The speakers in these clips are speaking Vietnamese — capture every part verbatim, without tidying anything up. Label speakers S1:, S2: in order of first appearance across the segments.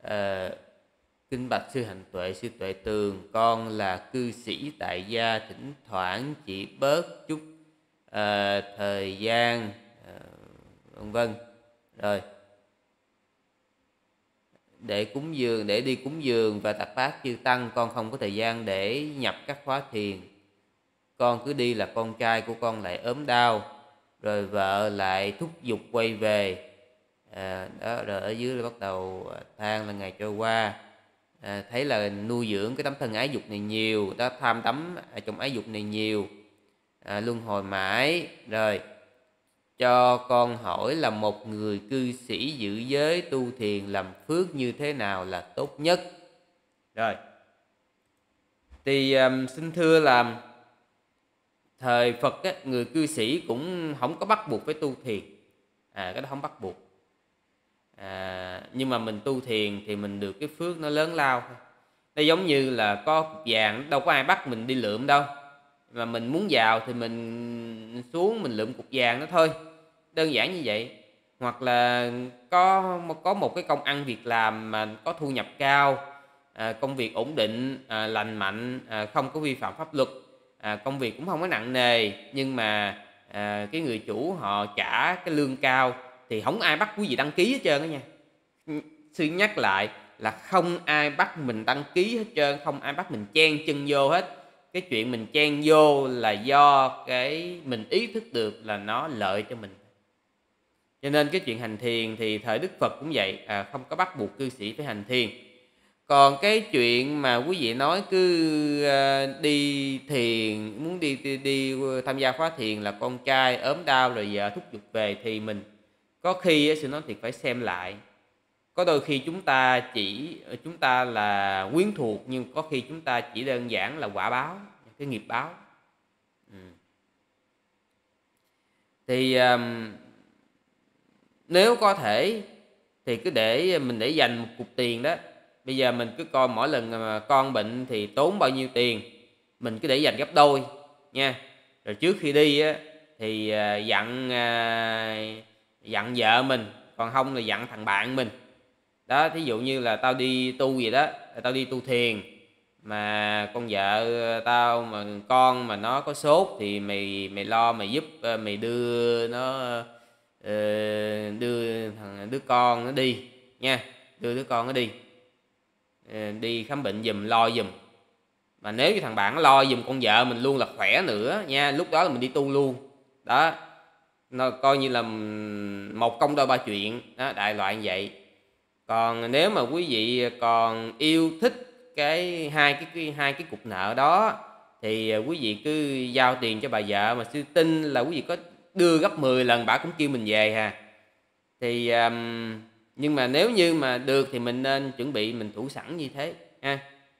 S1: Ờ, Kinh bạch sư Hạnh Tuệ, sư Tuệ Tường, con là cư sĩ tại gia, thỉnh thoảng chỉ bớt chút ờ, thời gian, ờ, vân vân. Rồi, để cúng dường, để đi cúng dường và tập bát chư tăng, con không có thời gian để nhập các khóa thiền. Con cứ đi là con trai của con lại ốm đau, rồi vợ lại thúc giục quay về. À, đó, rồi ở dưới bắt đầu than là ngày trôi qua. À, thấy là nuôi dưỡng cái tấm thân ái dục này nhiều, đó, tham đắm ở trong ái dục này nhiều, à, luân hồi mãi. Rồi, cho con hỏi là một người cư sĩ giữ giới tu thiền làm phước như thế nào là tốt nhất? Rồi, thì um, xin thưa là thời Phật á, người cư sĩ cũng không có bắt buộc phải tu thiền, à, cái đó không bắt buộc. À, nhưng mà mình tu thiền thì mình được cái phước nó lớn lao thôi. Nó giống như là có cục vàng, đâu có ai bắt mình đi lượm đâu, mà mình muốn vào thì mình xuống mình lượm cục vàng đó thôi, đơn giản như vậy. Hoặc là có có một cái công ăn việc làm mà có thu nhập cao, à, công việc ổn định, à, lành mạnh, à, không có vi phạm pháp luật, à, công việc cũng không có nặng nề, nhưng mà à, cái người chủ họ trả cái lương cao, thì không ai bắt quý vị đăng ký hết trơn đó nha. Sư nhắc lại là không ai bắt mình đăng ký hết trơn, không ai bắt mình chen chân vô hết. Cái chuyện mình chen vô là do cái mình ý thức được là nó lợi cho mình. Cho nên cái chuyện hành thiền thì thời Đức Phật cũng vậy, à, không có bắt buộc cư sĩ phải hành thiền. Còn cái chuyện mà quý vị nói cứ à, đi thiền, muốn đi, đi đi tham gia khóa thiền là con trai ốm đau rồi vợ thúc giục về, thì mình có khi sư nói thiệt phải xem lại. Có đôi khi chúng ta chỉ chúng ta là quyến thuộc, nhưng có khi chúng ta chỉ đơn giản là quả báo, cái nghiệp báo. Ừ. Thì um, nếu có thể thì cứ để mình để dành một cục tiền đó. Bây giờ mình cứ coi mỗi lần mà con bệnh thì tốn bao nhiêu tiền, mình cứ để dành gấp đôi nha. Rồi trước khi đi á, thì dặn dặn vợ mình, còn không là dặn thằng bạn mình. Đó, thí dụ như là tao đi tu gì đó, tao đi tu thiền, mà con vợ tao mà con mà nó có sốt thì mày mày lo mày giúp, mày đưa nó đưa thằng đứa con nó đi nha, đưa đứa con nó đi đi khám bệnh giùm, lo giùm. Mà nếu như thằng bạn nó lo giùm con vợ mình luôn là khỏe nữa nha, lúc đó là mình đi tu luôn đó, nó coi như là một công đôi ba chuyện đó, đại loại như vậy. Còn nếu mà quý vị còn yêu thích cái hai cái hai cái cục nợ đó, thì quý vị cứ giao tiền cho bà vợ, mà sư tin là quý vị có đưa gấp mười lần bà cũng kêu mình về hà. Thì um, nhưng mà nếu như mà được thì mình nên chuẩn bị mình thủ sẵn như thế ha.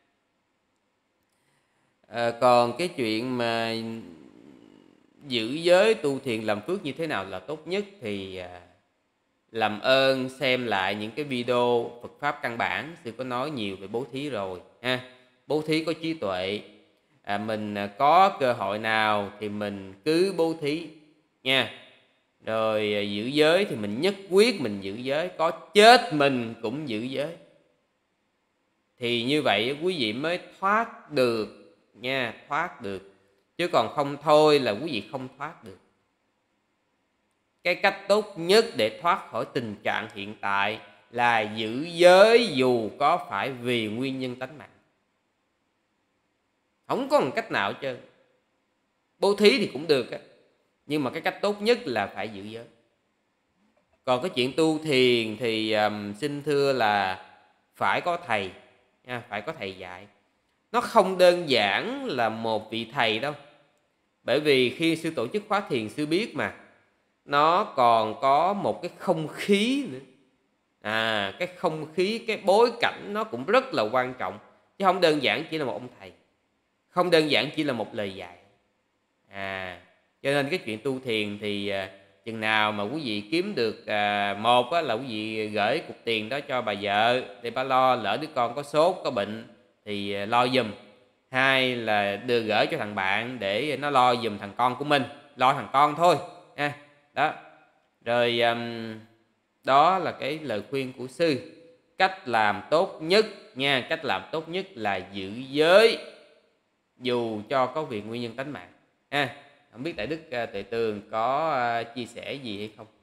S1: À, còn cái chuyện mà giữ giới tu thiền làm phước như thế nào là tốt nhất thì à, làm ơn xem lại những cái video Phật Pháp căn bản, sư có nói nhiều về bố thí rồi ha. Bố thí có trí tuệ, à, mình có cơ hội nào thì mình cứ bố thí nha. Rồi giữ giới thì mình nhất quyết mình giữ giới, có chết mình cũng giữ giới. Thì như vậy quý vị mới thoát được nha, thoát được. Chứ còn không thôi là quý vị không thoát được. Cái cách tốt nhất để thoát khỏi tình trạng hiện tại là giữ giới, dù có phải vì nguyên nhân tánh mạng. Không có một cách nào hết trơn. Bố thí thì cũng được á, nhưng mà cái cách tốt nhất là phải giữ giới. Còn cái chuyện tu thiền thì um, xin thưa là phải có thầy nha, phải có thầy dạy. Nó không đơn giản là một vị thầy đâu. Bởi vì khi sư tổ chức khóa thiền, sư biết mà, nó còn có một cái không khí nữa. À, cái không khí, cái bối cảnh nó cũng rất là quan trọng, chứ không đơn giản chỉ là một ông thầy, không đơn giản chỉ là một lời dạy. À, cho nên cái chuyện tu thiền thì à, chừng nào mà quý vị kiếm được à, một á, là quý vị gửi cục tiền đó cho bà vợ để bà lo, lỡ đứa con có sốt có bệnh thì à, lo giùm. Hai là đưa gửi cho thằng bạn để nó lo giùm thằng con của mình, lo thằng con thôi ha. Đó, rồi um, đó là cái lời khuyên của sư. cách làm tốt nhất nha, cách làm tốt nhất là giữ giới dù cho có việc nguyên nhân tánh mạng ha. Không biết Đại Đức uh, Tuệ Tường có uh, chia sẻ gì hay không?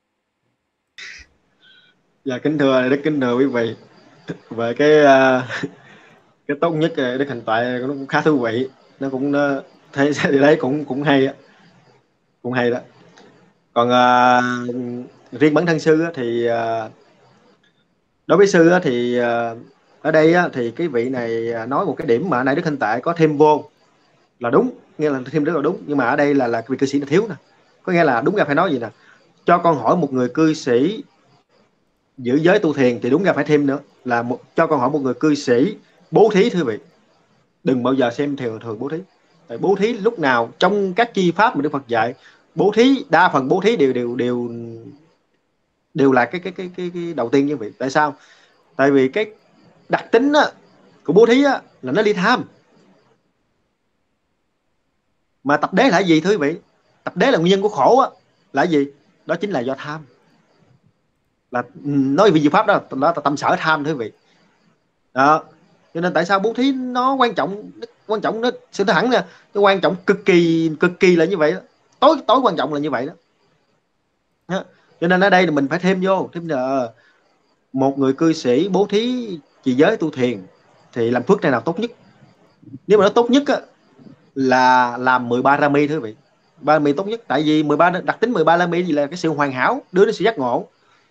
S2: Dạ kính thưa Đức, kính thưa quý vị, về cái uh, cái tốt nhất Đức Hành Tuệ nó cũng khá thú vị, nó cũng nó, thấy thì đấy cũng cũng hay á, cũng hay đó. Còn uh, riêng bản thân sư á, thì uh, đối với sư á, thì uh, ở đây á, thì cái vị này nói một cái điểm mà nãy Đức Hành Tuệ có thêm vô là đúng, nghĩa là thêm rất là đúng, nhưng mà ở đây là là vị cư sĩ là thiếu nè, có nghĩa là đúng ra phải nói gì nè, cho con hỏi một người cư sĩ giữ giới tu thiền thì đúng ra phải thêm nữa là một, cho con hỏi một người cư sĩ bố thí. Thưa vị, đừng bao giờ xem thường thường bố thí. Tại bố thí lúc nào trong các chi pháp mà Đức Phật dạy, bố thí đa phần bố thí đều đều đều đều là cái cái cái cái, cái đầu tiên như vậy. Tại sao? Tại vì cái đặc tính á, của bố thí á, là nó ly tham. Mà tập đế là gì thưa quý vị? Tập đế là nguyên nhân của khổ á, là gì? Đó chính là do tham. Là nói về diệu pháp đó, đó là tâm sở tham thưa quý vị. Đó. Cho nên tại sao bố thí nó quan trọng, quan trọng nó sự thẳng nè, nó quan trọng cực kỳ cực kỳ là như vậy đó. Tối tối quan trọng là như vậy đó. Đó. Cho nên ở đây là mình phải thêm vô, thêm là một người cư sĩ bố thí trì giới tu thiền thì làm phước này nào tốt nhất. Nếu mà nó tốt nhất á, là làm mười ba Rami thưa quý vị. ba Rami tốt nhất, tại vì mười ba đặc tính mười ba Rami gì là cái sự hoàn hảo đưa đến sự giác ngộ.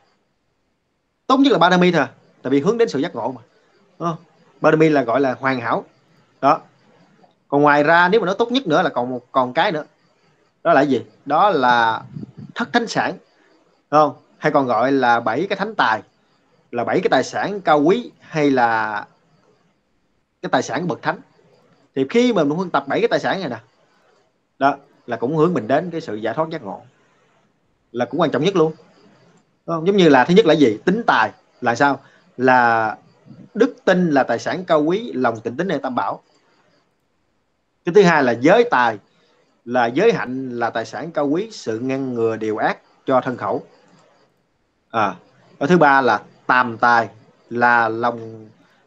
S2: Tốt nhất là ba Rami thôi, tại vì hướng đến sự giác ngộ mà. Đúng, ba Rami là gọi là hoàn hảo. Đó. Còn ngoài ra nếu mà nó tốt nhất nữa là còn một còn cái nữa. Đó là gì? Đó là thất thánh sản. Đúng không? Hay còn gọi là bảy cái thánh tài, là bảy cái tài sản cao quý, hay là cái tài sản bậc thánh. Thì khi mà mình huân tập bảy cái tài sản này nè, đó là cũng hướng mình đến cái sự giải thoát giác ngộ, là cũng quan trọng nhất luôn. Đúng không? Giống như là thứ nhất là gì? Tính tài là sao? Là đức tin là tài sản cao quý, lòng tịnh tín hay tam bảo. Cái thứ hai là giới tài, là giới hạnh là tài sản cao quý, sự ngăn ngừa điều ác cho thân khẩu. À, cái thứ ba là tàm tài, là lòng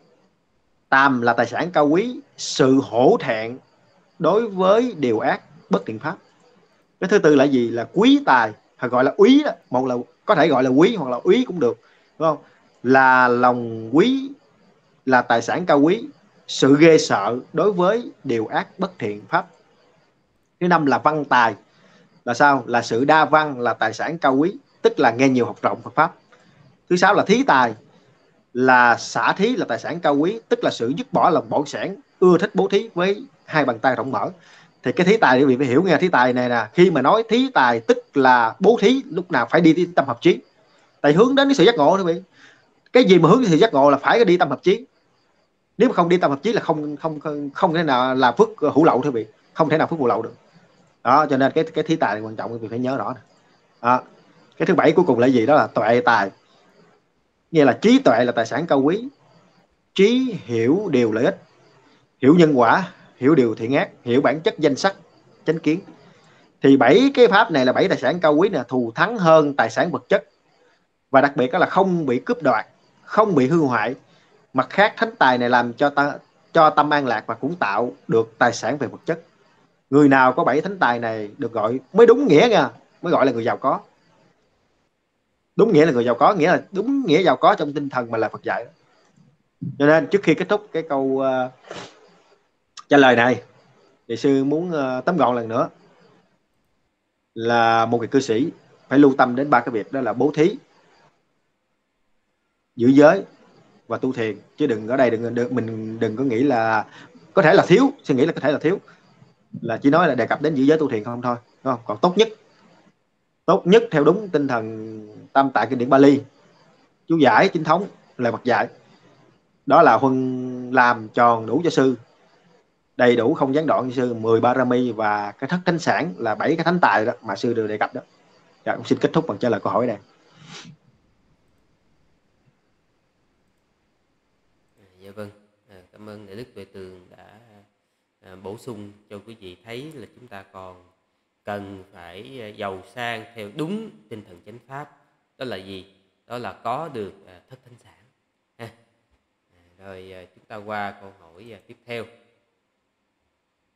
S2: tàm là tài sản cao quý, sự hổ thẹn đối với điều ác bất thiện pháp. Cái thứ tư là gì? Là quý tài, hay gọi là úy đó. Một là có thể gọi là quý hoặc là úy cũng được, đúng không? Là lòng quý, là tài sản cao quý, sự ghê sợ đối với điều ác bất thiện pháp. Thứ năm là văn tài, là sao? Là sự đa văn, là tài sản cao quý, tức là nghe nhiều học rộng Phật pháp. Thứ sáu là thí tài, là xả thí là tài sản cao quý, tức là sự dứt bỏ lòng bỏng sẻn, ưa thích bố thí với hai bàn tay rộng mở. Thì cái thí tài quý vị phải hiểu nghe, thí tài này nè, khi mà nói thí tài tức là bố thí lúc nào phải đi tâm hợp chí, tại hướng đến cái sự giác ngộ quý vị. Cái gì mà hướng đến sự giác ngộ là phải đi tâm hợp chí. Nếu mà không đi tâm hợp chí là không không không, không thể nào là phước hữu lậu thưa quý vị, không thể nào phước hữu lậu được. Đó, cho nên cái cái thí tài này quan trọng, quý vị phải nhớ rõ. Đó. Cái thứ bảy cuối cùng là gì? Đó là tuệ tài, nghĩa là trí tuệ là tài sản cao quý, trí hiểu điều lợi ích, hiểu nhân quả, hiểu điều thiện ác, hiểu bản chất danh sắc, chánh kiến. Thì bảy cái pháp này là bảy tài sản cao quý nè, thù thắng hơn tài sản vật chất, và đặc biệt đó là không bị cướp đoạt, không bị hư hoại. Mặt khác thánh tài này làm cho ta cho tâm an lạc và cũng tạo được tài sản về vật chất. Người nào có bảy thánh tài này được gọi mới đúng nghĩa nha, mới gọi là người giàu có. Đúng nghĩa là người giàu có, nghĩa là đúng nghĩa giàu có trong tinh thần mà là Phật dạy. Cho nên trước khi kết thúc cái câu uh, trả lời này, thì sư muốn uh, tóm gọn lần nữa là một người cư sĩ phải lưu tâm đến ba cái việc, đó là bố thí, giữ giới và tu thiền. Chứ đừng ở đây đừng, đừng mình đừng có nghĩ là có thể là thiếu, suy nghĩ là có thể là thiếu, là chỉ nói là đề cập đến giữ giới tu thiền không thôi, đúng không? Còn tốt nhất, tốt nhất theo đúng tinh thần tam tạng kinh điển Bali, chú giải chính thống là Phật dạy, đó là huân làm tròn đủ cho sư, đầy đủ không gián đoạn như sư, mười ba Rami và cái thất thánh sản là bảy cái thánh tài đó mà sư được đề cập đó. Dạ, cũng xin kết thúc bằng trả lời câu hỏi này.
S1: À, dạ vâng, à, cảm ơn Đại Đức Tuệ Tường đã à, bổ sung cho quý vị thấy là chúng ta còn cần phải à, giàu sang theo đúng tinh thần chánh pháp. Đó là gì? Đó là có được à, thất thánh sản. Rồi à, chúng ta qua câu hỏi à, tiếp theo.